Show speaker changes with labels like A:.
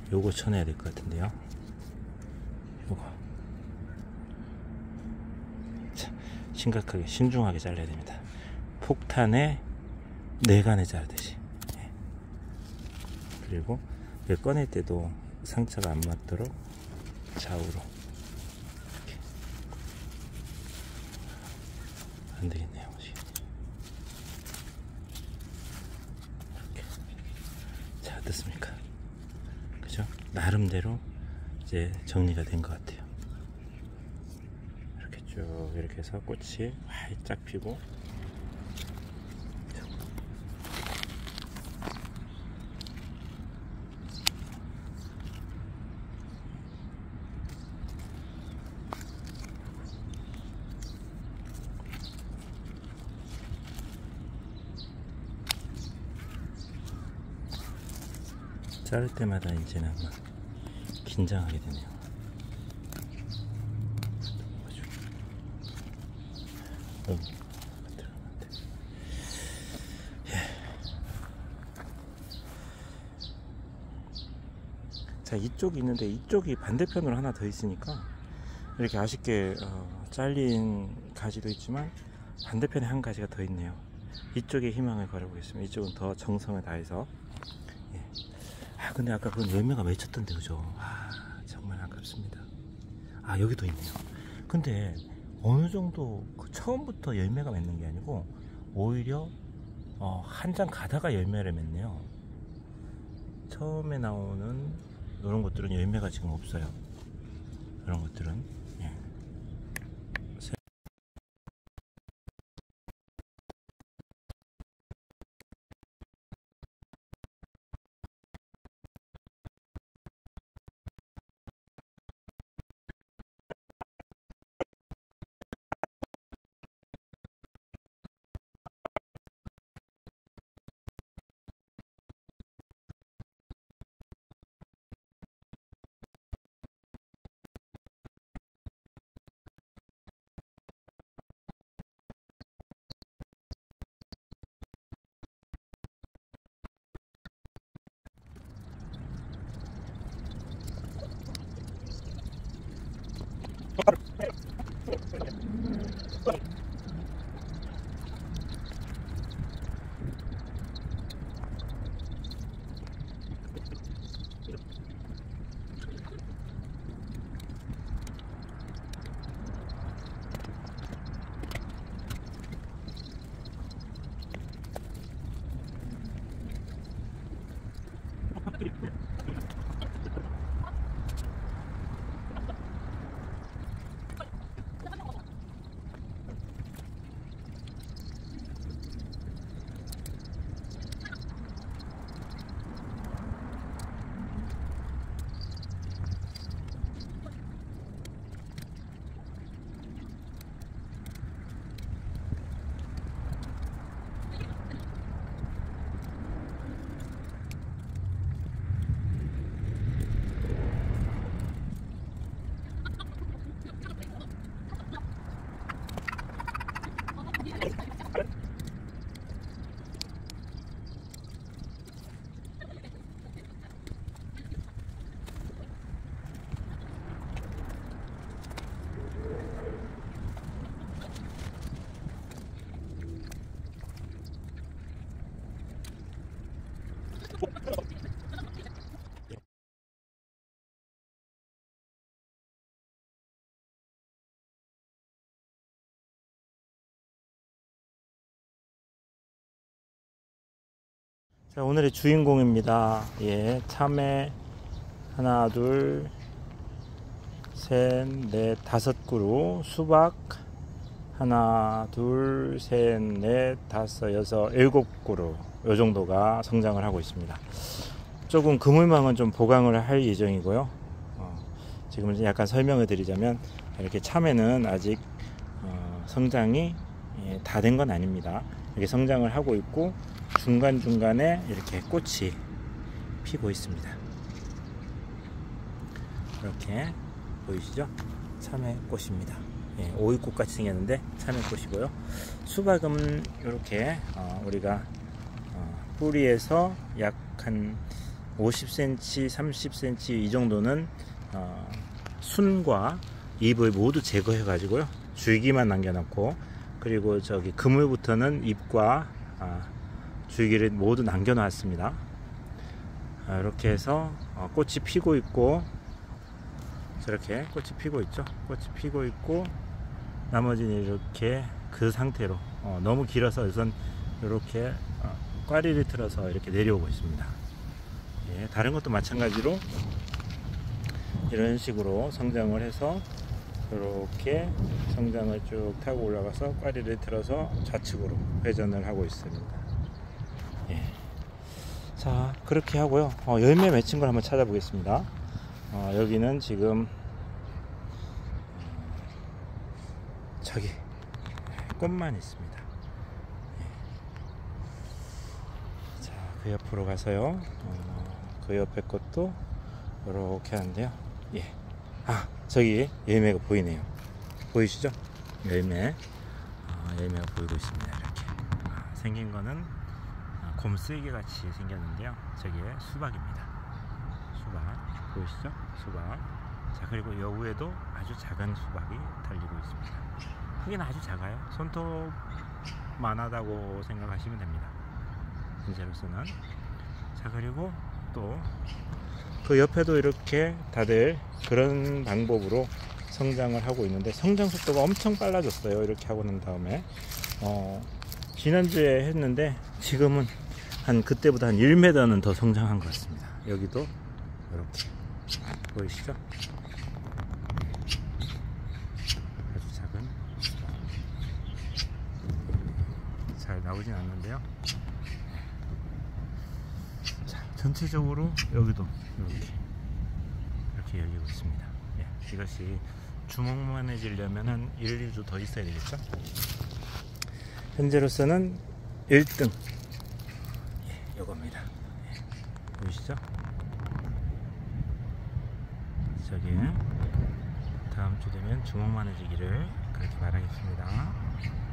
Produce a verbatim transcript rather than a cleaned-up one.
A: 요거 쳐내야 될 것 같은데요. 요거. 자, 심각하게 신중하게 잘라야 됩니다. 폭탄에 내간에 자르듯이. 예. 그리고 꺼낼 때도 상처가 안 맞도록 좌우로 이렇게. 안 되겠네요. 이렇게. 자, 어떻습니까? 그죠? 나름대로 이제 정리가 된 것 같아요. 이렇게 쭉 이렇게 해서 꽃이 활짝 피고, 자를 때마다 이제는 막 긴장하게 되네요. 너무 예. 자, 이쪽이 있는데 이쪽이 반대편으로 하나 더 있으니까 이렇게 아쉽게 어, 잘린 가지도 있지만 반대편에 한 가지가 더 있네요. 이쪽에 희망을 걸어보겠습니다. 이쪽은 더 정성을 다해서. 예. 아, 근데 아까 그건 열매가 맺혔던데, 그죠? 아, 정말 아깝습니다. 아, 여기도 있네요. 근데 어느 정도 그 처음부터 열매가 맺는 게 아니고 오히려 어, 한 장 가다가 열매를 맺네요. 처음에 나오는 이런 것들은 열매가 지금 없어요. 이런 것들은. 예. 자, 오늘의 주인공입니다. 예, 참외 하나, 둘, 셋, 넷, 다섯 그루, 수박 하나, 둘, 셋, 넷, 다섯, 여섯, 일곱 그루 요 정도가 성장을 하고 있습니다. 조금 그물망은 좀 보강을 할 예정이고요. 어, 지금 약간 설명을 드리자면 이렇게 참외는 아직 어, 성장이 예, 다 된 건 아닙니다. 이렇게 성장을 하고 있고 중간중간에 이렇게 꽃이 피고 있습니다. 이렇게 보이시죠? 참외꽃입니다. 예, 오이꽃 같이 생겼는데 참외꽃이고요. 수박은 이렇게 어, 우리가 어, 뿌리에서 약 한 오십 센티미터, 삼십 센티미터 이 정도는 어, 순과 잎을 모두 제거해 가지고요, 줄기만 남겨놓고, 그리고 저기 그물부터는 잎과 아, 줄기를 모두 남겨 놨습니다. 아, 이렇게 해서 어, 꽃이 피고 있고, 저렇게 꽃이 피고 있죠. 꽃이 피고 있고, 나머지는 이렇게 그 상태로 어, 너무 길어서 우선 이렇게 어, 꽈리를 틀어서 이렇게 내려오고 있습니다. 예, 다른 것도 마찬가지로 이런 식으로 성장을 해서 이렇게 성장을 쭉 타고 올라가서 꽈리를 틀어서 좌측으로 회전을 하고 있습니다. 예. 자, 그렇게 하고요. 어, 열매 맺힌 걸 한번 찾아보겠습니다. 어, 여기는 지금 저기 꽃만 있습니다. 예. 자, 그 옆으로 가서요. 어, 그 옆에 것도 이렇게 하는데요. 예. 아, 저기 열매가 보이네요. 보이시죠? 열매. 어, 열매가 보이고 있습니다. 이렇게 아, 생긴 거는 아, 곰슬개 같이 생겼는데요. 저게 수박입니다. 수박 보이시죠? 수박. 자, 그리고 여우에도 아주 작은 수박이 달리고 있습니다. 크기는 아주 작아요. 손톱만 하다고 생각하시면 됩니다. 현재로서는. 자, 그리고 또 그 옆에도 이렇게 다들 그런 방법으로 성장을 하고 있는데, 성장 속도가 엄청 빨라졌어요. 이렇게 하고 난 다음에 어, 지난주에 했는데 지금은 한 그때보다 한 일 미터는 더 성장한 것 같습니다. 여기도 이렇게 보이시죠? 아주 작은, 잘 나오진 않는데요. 자, 전체적으로 여기도 이렇게 이렇게 열리고 있습니다. 예, 이것이 주먹만해지려면 한 일, 이 주 더 있어야 되겠죠? 현재로서는 일 등 예, 요겁니다. 예, 보이시죠? 저기 다음 주 되면 주먹만해지기를 그렇게 바라겠습니다.